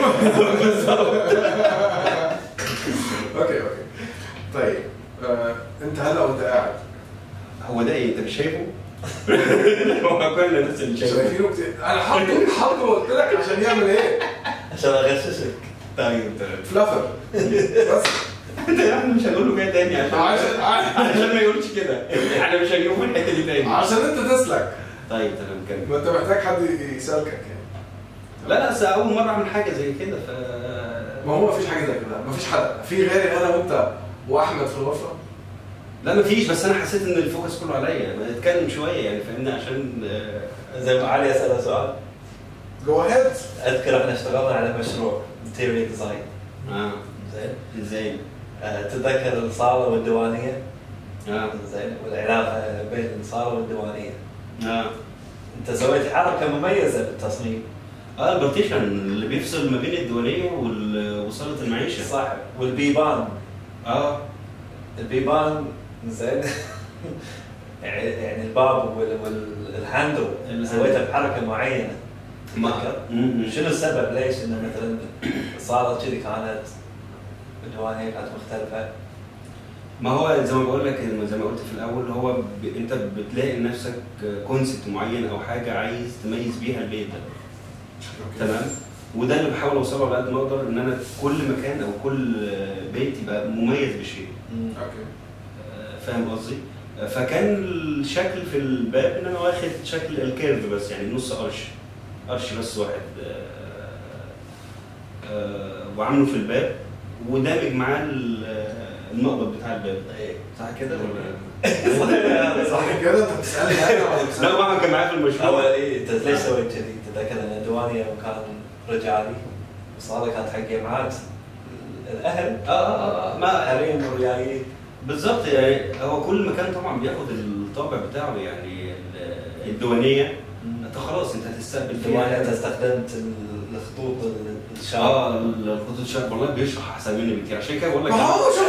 اوكي طيب انت هلا وانت قاعد هو ده ايه؟ انت مش شايفه؟ هو كل الناس اللي شايفينه كتير. انا حاطه قلت لك عشان يعمل ايه؟ عشان اغششك. طيب فلافر بس. انت يعني مش هنقول له كده تاني عشان ما يقولش كده. احنا مش هنجيبه في الحته دي تاني عشان انت تسلك. طيب تمام كمل. ما انت محتاج حد يسالكك يعني. لا بس اول مره اعمل حاجه زي كده ما هو مفيش حاجه زي كده، مفيش حد في غيري انا وانت واحمد في الغرفه. لا مفيش، بس انا حسيت ان الفوكس كله عليا. ما اتكلم شويه يعني فاهمني، عشان زي ما علي اساله سؤال. جو هيد. اذكر احنا اشتغلنا على مشروع انتيريور ديزاين. زين ازاي؟ تتذكر الصاله والديوانيه؟ زين، والعلاقه بين الصاله والديوانيه. انت سويت حركه مميزه بالتصميم. البارتيشن اللي بيفصل ما بين الديوانيه وصاله المعيشه. صح، والبيبان. البيبان زين. يعني الباب والهاندل سويتها بحركه معينه. شنو السبب؟ ليش انه مثلا الصاله كذي كانت الديوانيه كانت مختلفه؟ ما هو زي ما بقول لك، زي ما قلت في الاول، هو انت بتلاقي لنفسك كونسبت معين او حاجه عايز تميز بيها البيت ده. تمام. وده اللي بحاول اوصله على قد ما اقدر، ان انا كل مكان او كل بيت يبقى مميز بشيء. فاهم قصدي؟ فكان الشكل في الباب ان انا واخد شكل الكيرف بس، يعني نص قرش بس واحد، وعامله في الباب ودامج معاه المقبض بتاع الباب. صح كده ولا صح كده؟ انت بتسالني انا ولا بتسالني؟ لا ما كان معايا في المشروع. هو انت ليش سويت كذي؟ تتذكر ان الديوانيه مكان رجالي، والصاله كانت حق جماعات الاهل. ما حريم وريايين. بالظبط. يعني هو كل مكان طبعا بياخد الطابع بتاعه. يعني الديوانيه انت خلاص انت هتستقبل الديوانيه انت استخدمت الخطوط الشارب. الخطوط الشارب والله بيشرح احسن مني بكتير، عشان كده بقول لك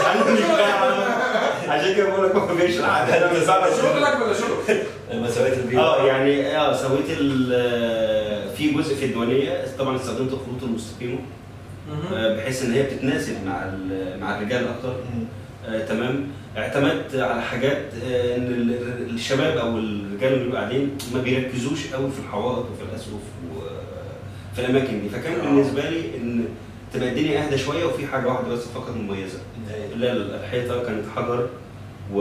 عشان كده بقول لك هو بيشرح. شغلك ولا شغل؟ لما سويت البيو يعني سويت في جزء في الديوانيه طبعا استخدمت الخطوط المستقيمه بحيث ان هي بتتناسب مع الرجال اكتر. تمام. اعتمدت على حاجات ان الشباب او الرجال اللي بيبقوا قاعدين ما بيركزوش قوي في الحوائط وفي الاسقف وفي الاماكن دي، فكان بالنسبه لي ان تبقى الدنيا اهدى شويه وفي حاجه واحده بس فقط مميزه، اللي الحيطه كانت حجر و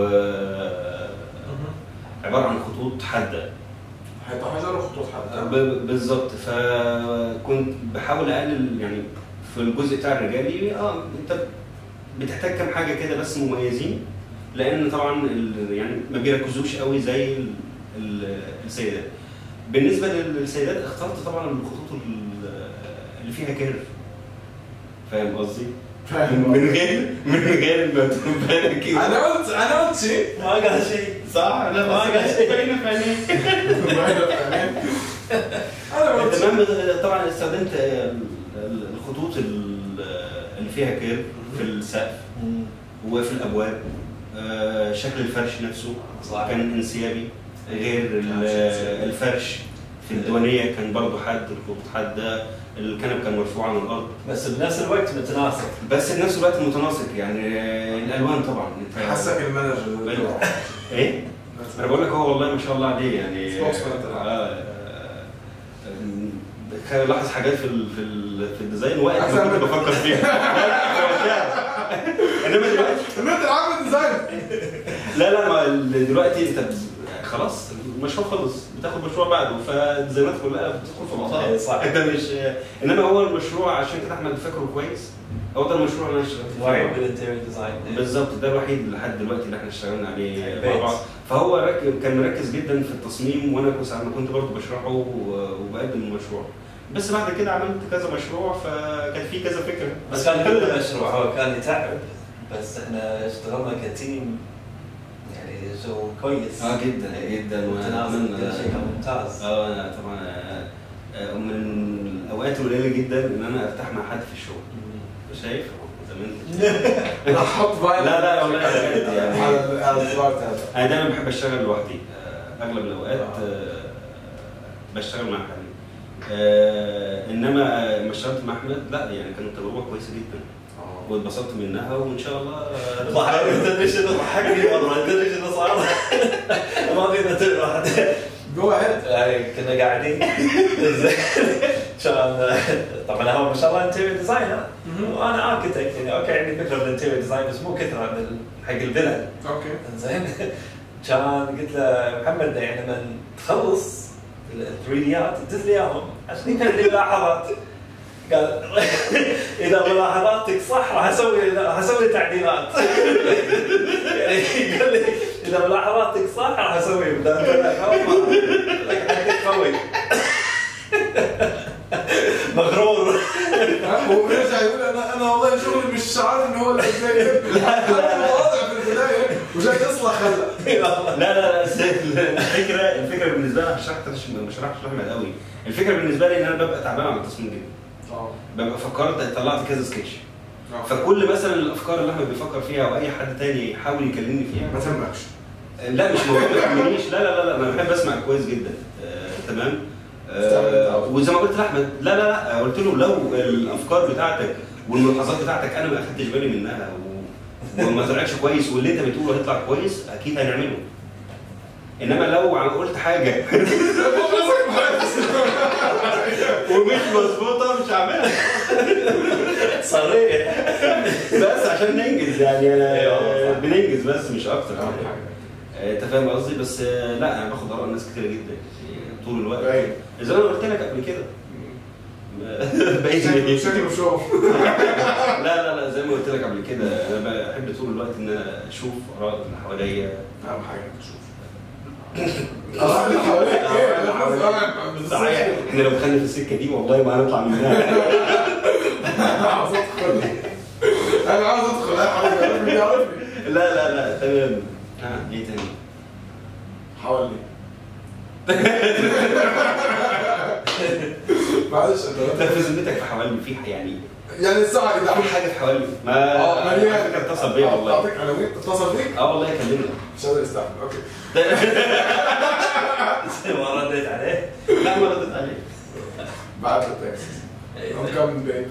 عباره عن خطوط حاده. حيطه حجر وخطوط حاده بالظبط. فكنت بحاول اقلل يعني في الجزء بتاع الرجالي انت بتحتاج كم حاجه كده بس مميزين، لان طبعا يعني ما بيركزوش قوي زي السيدات. بالنسبه للسيدات اخترت طبعا الخطوط اللي فيها كيرف. فاهم قصدي؟ من غير ما تبان كده. انا قلت شيء ما قال شيء. صح؟ لا ما قال شيء. باينه في عينيك. تمام. طبعا استخدمت الخطوط اللي فيها كيرف في السقف وفي الابواب. شكل الفرش نفسه كان انسيابي غير الفرش في الديوانيه كان برضه حاد، الخطوط حاده، الكنب كان مرفوع عن الارض بس بنفس الوقت متناسق. يعني الالوان طبعا حسك المانجر ايه انا بقول لك هو والله ما شاء الله عليه يعني لاحظ حاجات في الديزاين وقت ما كنت بفكر فيها. انما دلوقتي انت عامل ديزاين. لا ما دلوقتي انت خلاص المشروع خلص، بتاخد مشروع بعده، فالديزاينات كلها بتدخل في بعضها. صح. انت مش انما هو المشروع عشان كده احمد فاكره كويس، هو ده المشروع اللي انا اشتغلت فيه. واعي بالانتيريور ديزاين. بالظبط، ده الوحيد لحد دلوقتي اللي احنا اشتغلنا عليه مع بعض. فهو كان مركز جدا في التصميم، وانا كنت برضه بشرحه وبقدم المشروع. بس بعد كده عملت كذا مشروع، فكان في كذا فكره. بس كان كل المشروع هو كان يتعب، بس احنا اشتغلنا كتيم يعني شغل كويس. جدا جدا، متناسق، كل شيء كان ممتاز. انا طبعا من الاوقات القليله جدا ان انا ارتاح مع حد في الشغل. شايف زمان احط باين. لا والله يعني على الزرار هذا. انا دايما بحب اشتغل لوحدي، اغلب الاوقات بشتغل مع حد. انما لما اشتغلت مع احمد لا يعني كانت تجربه كويسه جدا واتبسطت منها، وان شاء الله تدري شنو ضحكني مره؟ تدري شنو صار؟ ما فينا تدري واحد جو اهيد. يعني كنا قاعدين كان طبعا هو ما شاء الله انتيريور ديزاينر وانا اركتكت يعني اوكي عندي فكره بالانتيريور ديزاين بس مو كثره حق الفيلا. اوكي زين كان قلت له محمد يعني لما تخلص الثريديات دز لي اياهم عشان يكون لي ملاحظات. قال اذا ملاحظاتك صح راح اسوي تعديلات. يعني قال لي اذا ملاحظاتك صح راح اسوي بدل لك حدك قوي. مغرور. هو بيرجع يقول انا والله شغلي مش عارف ان هو اللي انا واضح في البدايه وجاي يصلح هلا. لا الفكره بالنسبه لي ما شرحتش لاحمد قوي. الفكره بالنسبه لي ان انا ببقى تعبان على التصميم جدا. ببقى فكرت طلعت كذا سكتش. فكل مثلا الافكار اللي احمد بيفكر فيها او اي حد تاني يحاول يكلمني فيها ما تهمكش. لا مش موضوع ما يهمنيش، لا انا بحب اسمع كويس جدا. تمام. وزي ما قلت لاحمد لا قلت له لو الافكار بتاعتك والملاحظات بتاعتك انا ما اخدتش بالي منها وما طلعتش كويس واللي انت بتقوله هيطلع كويس اكيد هنعمله. انما لو قلت حاجه ومش مظبوطه مش هعملها. صريح بس عشان ننجز يعني بننجز بس مش اكتر. انت فاهم قصدي؟ بس لا انا باخد اراء ناس كتير جدا طول الوقت. زي ما انا قلت لك قبل كده شكله شوف. لا زي ما قلت لك قبل كده انا بحب طول الوقت ان انا اشوف اراء اللي حواليا. اهم حاجه تشوف اراء اللي حواليك. صحيح احنا لو دخلنا في السكه دي والله ما هنطلع منها. انا عاوز ادخل يا حبيبي يعرفني. لا تمام. ايه تاني؟ حوالي معلش انت في ذمتك في حوالي في يعني الساعه اذا في حاجه في حوالي ما مليان. اتصل بيا والله. اعطيك عناوين اتصل بيك؟ والله كلمني مش قادر استحمل. اوكي ما رديت عليه. لا ما ردت عليه. بعت له تكست كم من بعيد.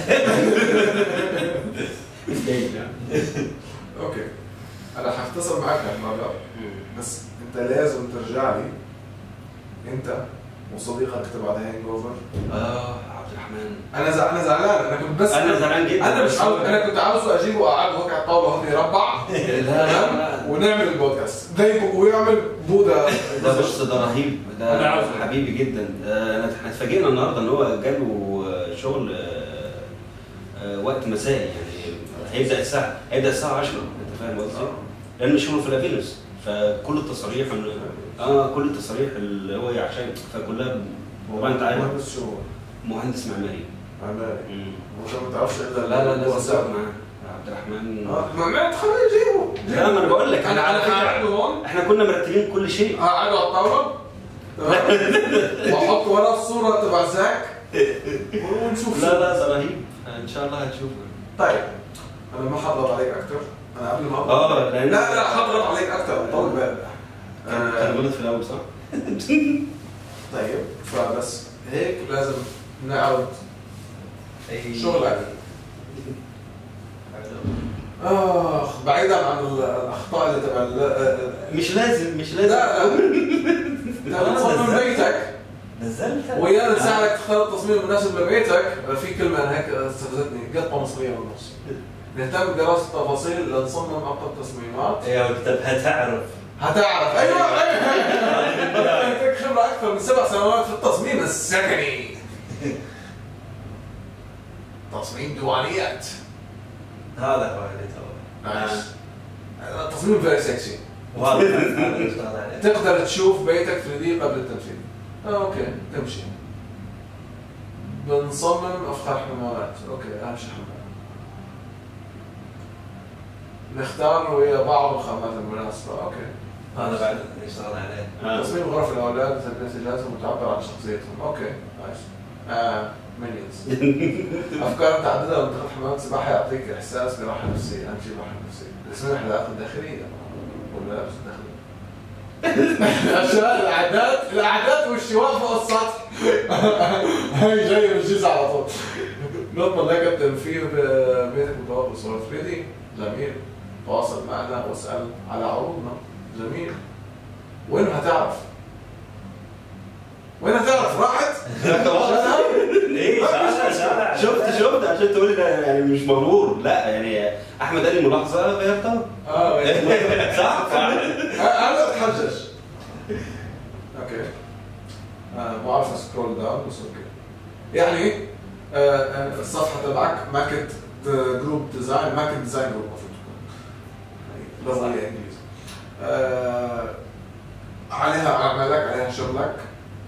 اوكي انا حختصر معك هالمره بس انت لازم ترجع لي انت وصديقك تبع هانج اوفر. عبد الرحمن. انا زعلان. انا كنت بس انا زعلان جدا. انا مش عاوز. انا كنت عاوزه اجيبه واقعده هيك على الطاوله هون يربع لا ونعمل البودكاست ويعمل بودا. ده بص ده رهيب، ده حبيبي جدا. احنا اتفاجئنا النهارده ان هو جاله شغل وقت مسائي يعني هيبدا الساعه 10. انت فاهم قصدي؟ لان شغله في الافينوس فكل التصاريح كل التصاريح اللي هو عشان فكلها هو انت عارف مهندس شو هو؟ مهندس معماري. مش ما تعرفش الا لا وصلت معاه عبد الرحمن. ما تخليه يجيبه. لا ما انا بقول لك انا على فكره هون احنا كنا مرتبين كل شيء. قاعد على الطاوله واحط وراه الصوره تبع زاك ونشوف. لا رهيب ان شاء الله هتشوفه. طيب انا ما حضرت عليك اكثر. انا قبل ما لا حضرت عليك اكثر. طول بالك كان غلط في الاول صح؟ طيب فبس هيك لازم نعرض شغلك. بعيدا عن الاخطاء اللي تبع مش لازم لا انت تصمم بيتك نزلتها ويانا نساعدك تختار التصميم المناسب لبيتك. في كلمه انا هيك استفزتني، قطه مصريه بالنص. نهتم بدراسه التفاصيل لنصمم افضل تصميمات. ايوه كتبها هتعرف ايوه عندك خبره اكثر من 7 سنوات في التصميم السكني. تصميم ديوانيات هذا هو اللي تو نايس. تصميم فيري سكسي. وهذا اللي اشتغل عليه. تقدر تشوف بيتك 3D قبل التنفيذ. اوكي تمشي. بنصمم افخار حمامات. اوكي اهم شيء حمام. نختار ويا بعض الخامات المناسبة. اوكي هذا بعد اللي اشتغل عليه. تصميم غرف الاولاد تلبية احتياجاتهم وتعبر عن شخصيتهم. اوكي نايس. مينيونز. افكار متعدده لمنطقه حمامات السباحه يعطيك احساس براحه نفسيه. اهم شيء الراحه النفسيه. اسم الحلقات الداخليه والملابس الداخليه. عشان الاعداد والشواء فوق السطح. هاي جايه من الجزء على طول. نضمن لك التنفيذ بيتك مطور بصوره 3D. جميل. تواصل معنا واسال على عروضنا. جميل. وين هتعرف؟ راحت؟ ايه شفت عشان تقول ده يعني مش مغرور. لا يعني احمد قال لي ملاحظه غيرتها. صح انا اتحجج. اوكي مو عارف سكرول داون بس اوكي. يعني الصفحه تبعك ماكت جروب ديزاين، ماكت ديزاين جروب المفروض تكون لغه انجليزي. عليها اعمالك، عليها شغلك.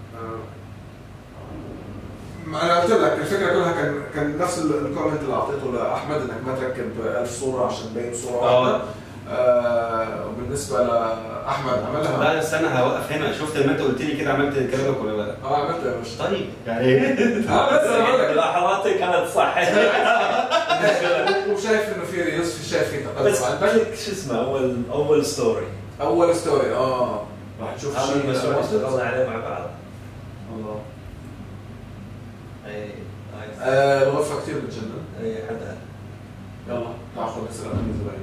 انا قلت لك الفكره كلها كان نفس الكومنت اللي اعطيته لاحمد انك ما تركب 1000 صوره عشان تبين صوره واحده. وبالنسبه لاحمد عملها. لا استنى هوقف هنا. شفت لما انت قلت لي كده عملت كلامك ولا لا؟ عملت يا باشا. طيب يعني بس انا بقول لك ملاحظاتي كانت صح. وشايف انه في ريوس، شايف في تقدم. بس شو اسمه اول ستوري راح تشوف هذا شيء المشروع اشتغلنا عليه مع بعض. الله. اي الغرفه كثير بتجنن. اي حدها. يلا تعال خذ نسال عن الزباين.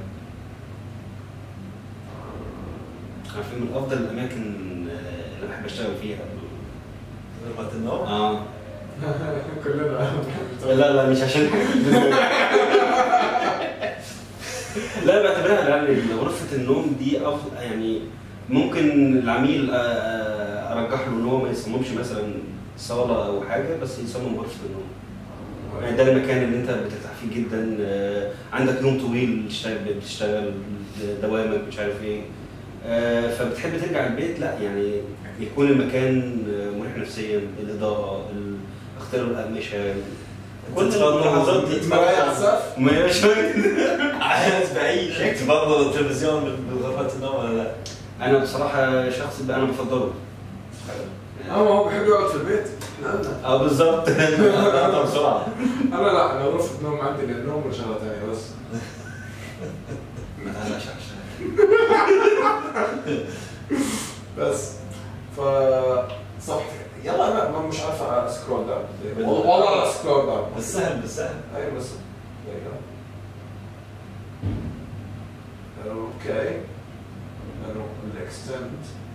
عارفين من افضل الاماكن اللي بحب اشتغل فيها غرفه النوم. كلنا. لا مش عشان لا بعتبرها يعني غرفه النوم دي افضل. يعني ممكن العميل ارجح له ان هو ما يصممش مثلا صاله او حاجه، بس يصمم غرفه النوم. يعني ده المكان اللي انت بترتاح فيه جدا. عندك يوم طويل بتشتغل دوامك مش عارف ايه. فبتحب ترجع البيت لا يعني يكون المكان مريح نفسيا. الاضاءه، اختيار الاقمشه، كل الملاحظات دي مرايا على السقف. ما عايز بعيش تفضل التلفزيون بغرفه النوم ولا لا؟ انا بصراحه شخص انا بفضله. هو بحب يقعد في البيت. بالظبط. بسرعه. انا لا، انا غرفه النوم عندي للنوم وشغله ثانيه بس. انا شخص بس صفحتي يلا انا مش عارف اسكرول داون. والله اسكرول داون بالسهل. ايوه بس اوكي. نروح الاكستند.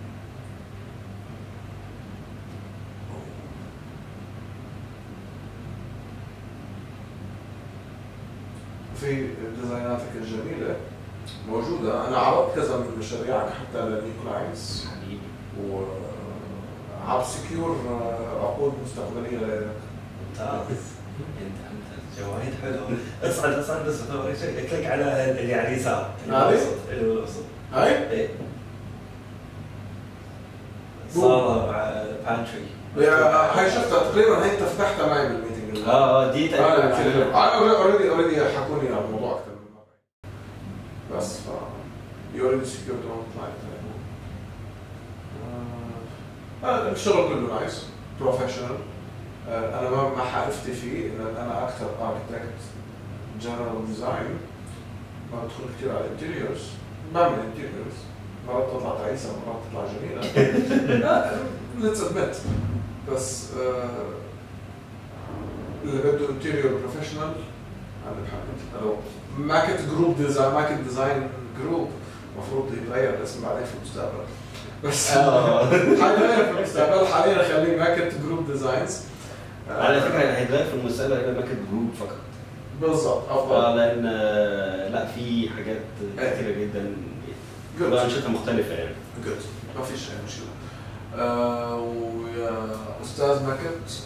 في ديزايناتك الجميله موجوده. انا عرضت كذا من مشاريعك حتى لنيكولايز حبيبي وعم سكيور عقود مستقبليه لك. ممتاز. انت جواهد حلوه. اصعد بس اوريك شيء. كليك على اللي على اليسار اللي بالوسط. هاي؟ ايه صاله مع بانتري. هاي شفتها تقريبا. هي انت فتحتها معي بالميتنج. دي تقريبا اوريدي حكوني عن الموضوع اكثر من مره. بس يو اوريدي سكيورد اون كلاينت. الشغل كله نايس بروفيشنال. انا ما حعرفتي فيه ان انا اكثر اركتكت جنرال ديزاين. ما بدخل كثير على الانتيريورز. بعمل انتيريورز مرات تطلع تعيسه مرات تطلع جميله. ليتس ادمت. بس اللي بده انتيريور بروفيشنال عندك حق. لو ماكت جروب ديزاين، ماكت ديزاين جروب المفروض يتغير الاسم بعدين في المستقبل، بس حيتغير في المستقبل. حاليا خليه ماكت جروب ديزاينز. على فكره هيتغير في المستقبل هيبقى ماكت جروب فقط. بالضبط افضل. لان لا في حاجات كتيره جدا بقى انشطه مختلفه يعني. جود ما فيش اي مشكله. ويا استاذ ماكت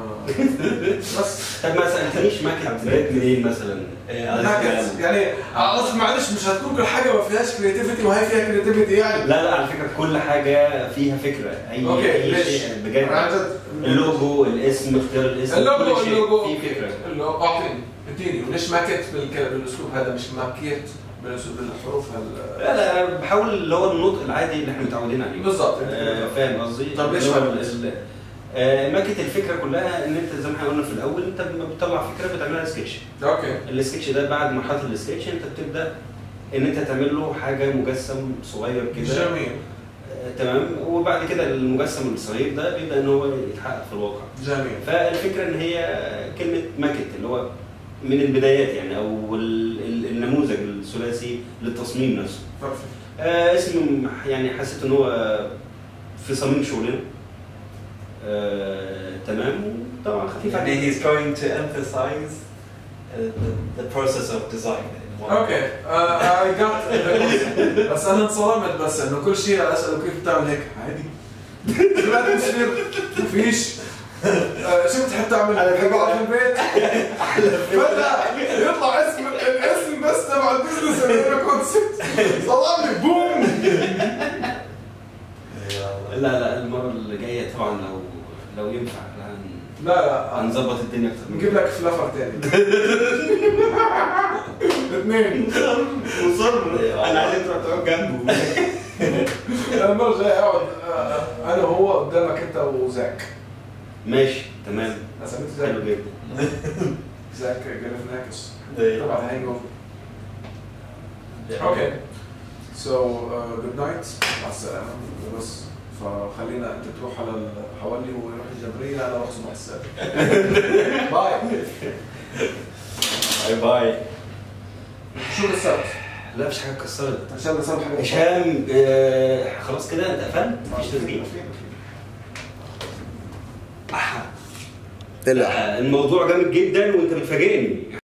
بس طب ما سالتنيش ماكت جت منين مثلا؟ ماكت يعني اصلا معلش مش هتكون كل حاجه ما فيهاش كريتيفيتي وهي فيها كريتيفيتي يعني. لا على فكره كل حاجه فيها فكره. اي شيء بجد. اللوجو، الاسم، اختيار الاسم، اللوجو في فكره. اللوجو اديني وليش ماكت بالاسلوب هذا مش ماكيت بالحروف لا انا بحاول اللي هو النطق العادي اللي احنا متعودين عليه. بالظبط. فاهم قصدي؟ طب ليش ماكت الفكره كلها ان انت زي ما احنا قلنا في الاول انت لما بتطلع فكره بتعملها سكتش. اوكي. السكتش ده بعد مرحله السكتش انت بتبدا ان انت تعمل له حاجه مجسم صغير كده. جميل. تمام. وبعد كده المجسم الصغير ده بيبدا ان هو يتحقق في الواقع. جميل. فالفكره ان هي كلمه ماكت اللي هو من البدايات يعني او النموذج الثلاثي للتصميم نفسه. اسم يعني حسيت ان هو في صميم شغلنا. تمام. طبعا خفيف يعني he's trying to emphasize the process of design. اوكي I got it. بس انا انصدمت بس انه كل شيء اساله كيف بتعمل هيك عادي. ما تصير مفيش شو بتحب تعمل؟ بحب اقعد في البيت. فجأة يطلع الاسم بس تبع البزنس اللي انا كونسبت صدمني بوم. لا المره اللي جايه طبعا لو ينفع لا هنظبط الدنيا اكتر. نجيب لك فلافر تاني. اثنين مصر. انا عايز تقعد جنبه. انا المره الجايه اقعد انا وهو قدامك انت وزاك. ماشي تمام. اسميته زاك. حلو جدا. زاك جاليفناكس طبعا هانج اوفر. اوكي سو جود نايت مع السلامه. بس فخلينا انت تروح على الحوالي ويروح الجبريه انا اروح صبح السابع. باي. شو السبت؟ لا مش حاجه اتكسرت ان شاء الله السبت حاجه. هشام خلاص كده انت قفلت مفيش تسجيل. الموضوع جامد جدا وانت بتفاجئني.